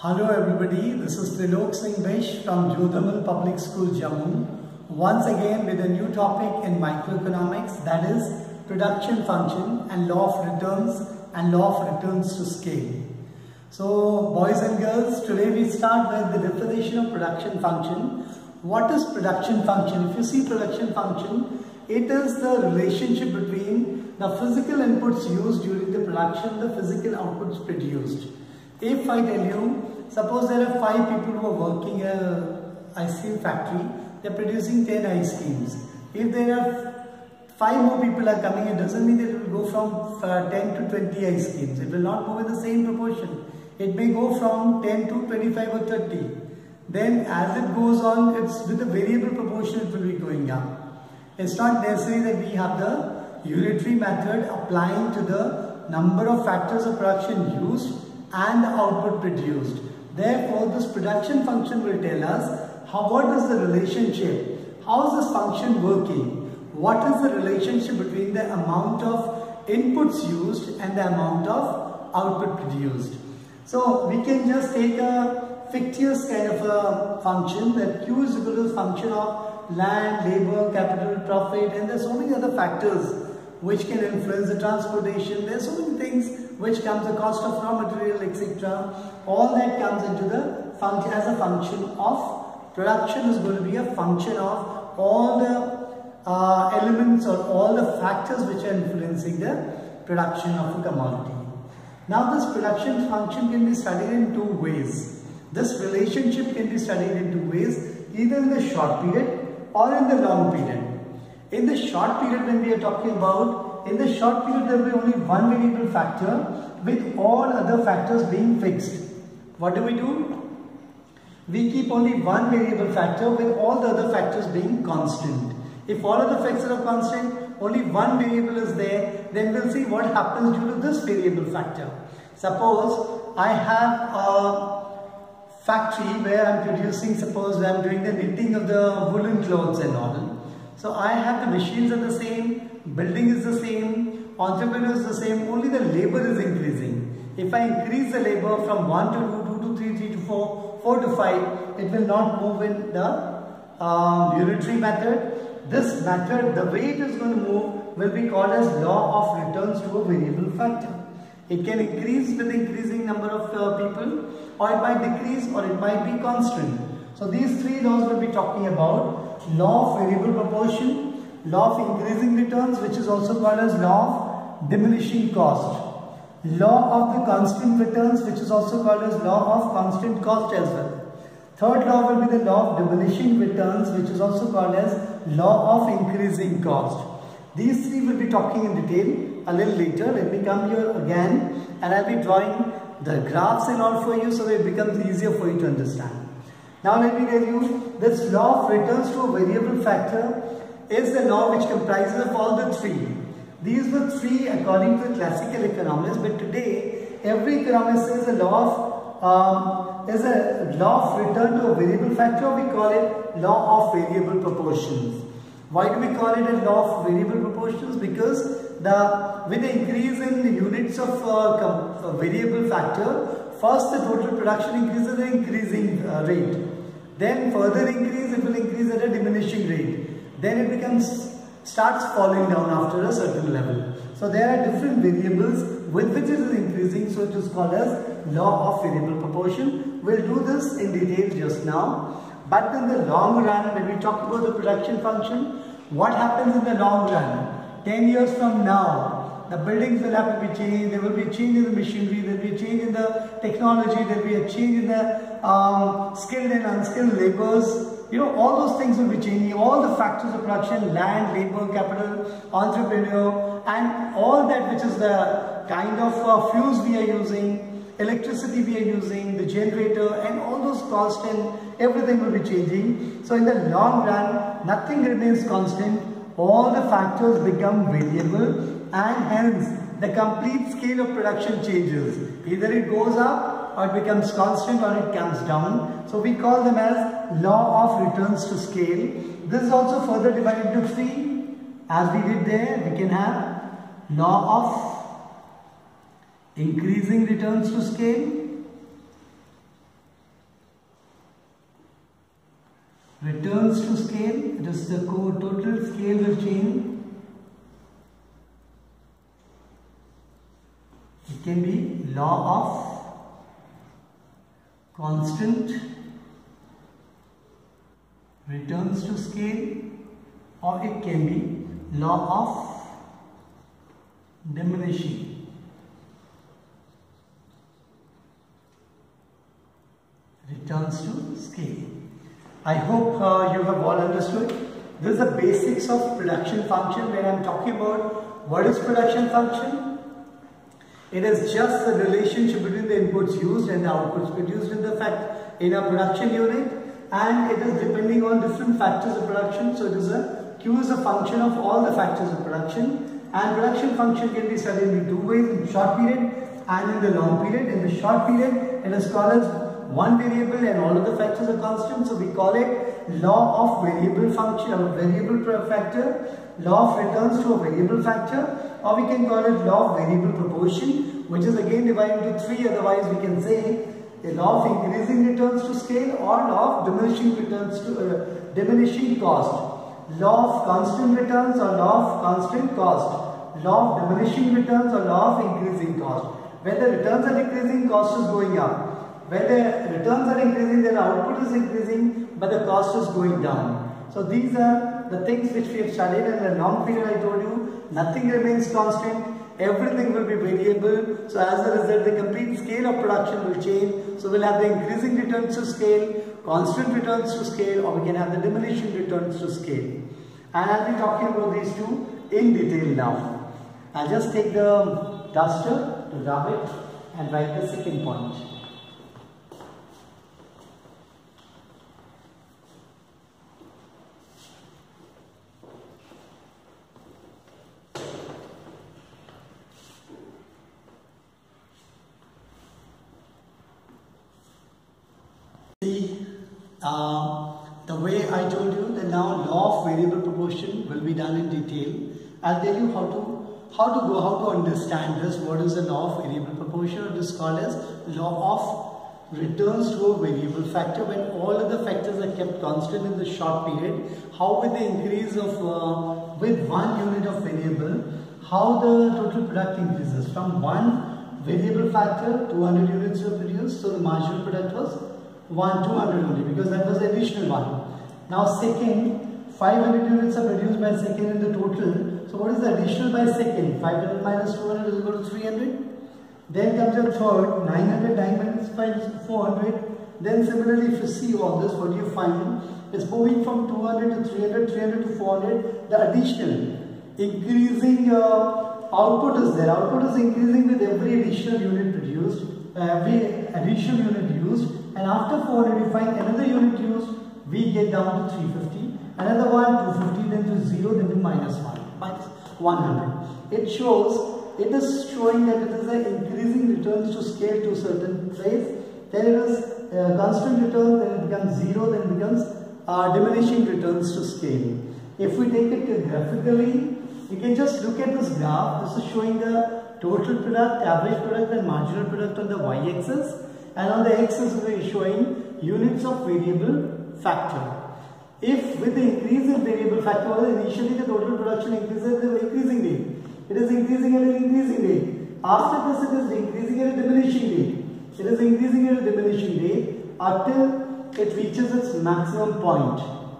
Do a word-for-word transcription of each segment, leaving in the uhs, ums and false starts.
Hello everybody, this is Trilok Singh from Jodhamal Public School, Jammu. Once again with a new topic in microeconomics, that is production function and law of returns and law of returns to scale. So boys and girls, today we start with the definition of production function. What is production function? If you see production function, it is the relationship between the physical inputs used during the production, the physical outputs produced. If I tell you, suppose there are five people who are working in an ice cream factory, they are producing ten ice creams. If there are five more people are coming, it doesn't mean that it will go from uh, ten to twenty ice creams. It will not move in the same proportion. It may go from ten to twenty-five or thirty. Then as it goes on, it's with a variable proportion it will be going up. It's not necessary that we have the unitary method applying to the number of factors of production used and the output produced. Therefore, this production function will tell us how, what is the relationship, how is this function working, what is the relationship between the amount of inputs used and the amount of output produced. So we can just take a fictitious kind of a function that Q is equal to the function of land, labor, capital, profit, and there are so many other factors which can influence the transportation. There are so many things which comes the cost of raw material, et cetera. All that comes into the function as a function of production is going to be a function of all the uh, elements or all the factors which are influencing the production of a commodity. Now this production function can be studied in two ways. This relationship can be studied in two ways, either in the short period or in the long period. In the short period, when we are talking about, in the short period there will be only one variable factor with all other factors being fixed. What do we do? We keep only one variable factor with all the other factors being constant. If all other factors are constant, only one variable is there, then we'll see what happens due to this variable factor. Suppose I have a factory where I'm producing, suppose I'm doing the knitting of the woolen clothes and all. So I have the machines are the same, building is the same, entrepreneur is the same, only the labor is increasing. If I increase the labor from one to two, two to three, three to four, four to five, it will not move in the uh, unitary method. This method, the way it is going to move, will be called as law of returns to a variable factor. It can increase with increasing number of uh, people, or it might decrease, or it might be constant. So these three laws will be talking about law of variable proportion, law of increasing returns, which is also called as law of diminishing cost, law of the constant returns, which is also called as law of constant cost as well. Third law will be the law of diminishing returns, which is also called as law of increasing cost. These three will be talking in detail a little later. Let me come here again and I'll be drawing the graphs and all for you so that it becomes easier for you to understand. Now let me tell you, this law of returns to a variable factor is the law which comprises of all the three. These were three according to the classical economists, but today every economist says a law of um, is a law of return to a variable factor. We call it law of variable proportions. Why do we call it a law of variable proportions? Because the with the increase in the units of uh, a variable factor, first the total production increases at an increasing uh, rate. Then further increase, it will increase at a diminishing rate. Then it becomes starts falling down after a certain level. So there are different variables with which it is increasing. So it is called as law of variable proportion. We'll do this in detail just now. But in the long run, when we talk about the production function, what happens in the long run? ten years from now, the buildings will have to be changed, there will be a change in the machinery, there will be a change in the technology, there will be a change in the um, skilled and unskilled laborers. You know, all those things will be changing. All the factors of production, land, labor, capital, entrepreneur, and all that which is the kind of uh, fuels we are using, electricity we are using, the generator, and all those costs and everything will be changing. So in the long run, nothing remains constant. All the factors become variable, and hence the complete scale of production changes. Either it goes up or it becomes constant or it comes down. So we call them as law of returns to scale. This is also further divided into three. As we did there, we can have law of increasing returns to scale, returns to scale. It is the total scale will change. It can be law of constant returns to scale, or it can be law of diminishing returns to scale. I hope uh, you have all understood. This is the basics of production function. When I am talking about what is production function, it is just the relationship between the inputs used and the outputs produced in the fact in a production unit, and it is depending on different factors of production. So it is a Q is a function of all the factors of production, and production function can be studied in two ways, in short period and in the long period. In the short period, it is called as one variable and all of the factors are constant, so we call it law of variable function or variable factor, law of returns to a variable factor, or we can call it law of variable proportion, which is again divided into three. Otherwise we can say a law of increasing returns to scale or law of diminishing returns to uh, diminishing cost, law of constant returns or law of constant cost, law of diminishing returns or law of increasing cost. When the returns are decreasing, cost is going up. When the returns are increasing, then output is increasing, but the cost is going down. So these are the things which we have studied. In the long period, I told you, nothing remains constant, everything will be variable. So as a result, the complete scale of production will change. So we'll have the increasing returns to scale, constant returns to scale, or we can have the diminishing returns to scale. And I'll be talking about these two in detail now. I'll just take the duster to rub it and write the second point. See, uh, the way I told you that now law of variable proportion will be done in detail. I'll tell you how to how to go, how to understand this. What is the law of variable proportion? It is called as law of returns to a variable factor. When all of the factors are kept constant in the short period, how with the increase of uh, with one unit of variable, how the total product increases from one variable factor, two hundred units were produced, so the marginal product was one, two hundred only, because that was the additional one. Now second, five hundred units are produced by second in the total. So what is the additional by second? five hundred minus two hundred is equal to three hundred. Then comes your third, nine hundred, nine minus four hundred. Then similarly, if you see all this, what do you find? It's moving from two hundred to three hundred, three hundred to four hundred. The additional, increasing uh, output is there. Output is increasing with every additional unit produced, uh, every additional unit used. And after four hundred, we find another unit used, we get down to three hundred fifty. Another one, two hundred fifty, then to zero, then to minus one, minus one hundred. It shows, it is showing that it is an increasing returns to scale to a certain place. Then it is uh, constant return, then it becomes zero, then it becomes uh, diminishing returns to scale. If we take it graphically, you can just look at this graph. This is showing the total product, average product and marginal product on the y-axis. And on the x-axis we are showing units of variable factor. If with the increase in variable factor, initially the total production increases at an increasing rate. It is increasing at an increasing rate. After this it is increasing at a diminishing rate. It is increasing at a diminishing rate until it reaches its maximum point.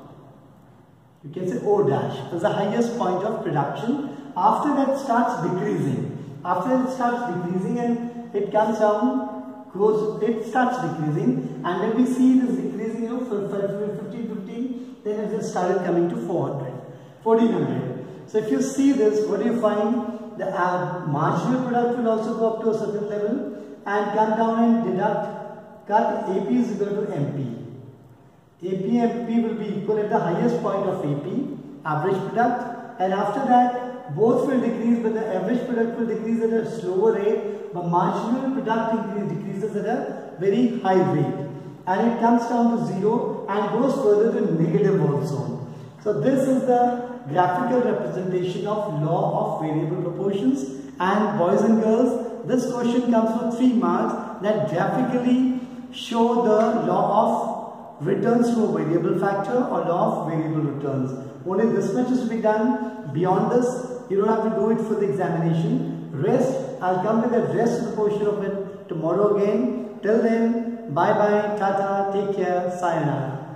You can say O dash. It is the highest point of production. After that starts decreasing. After it starts decreasing and it comes down, goes, it starts decreasing, and when we see it is decreasing, you know, for fifteen, fifteen, then it just started coming to four hundred, fourteen hundred. So if you see this, what do you find? The uh, marginal product will also go up to a certain level and come down and deduct, cut A P is equal to M P. A P and M P will be equal at the highest point of A P, average product, and after that both will decrease, but the average product will decrease at a slower rate, but marginal product increase, decreases at a very high rate, and it comes down to zero and goes further to negative also. So this is the graphical representation of law of variable proportions. And boys and girls, this question comes for three marks, that graphically show the law returns to a variable factor or law of variable returns. Only this much is to be done. Beyond this, you don't have to do it for the examination. Rest, I'll come with the rest of the portion of it tomorrow again. Till then, bye bye, tata, take care, sayonara.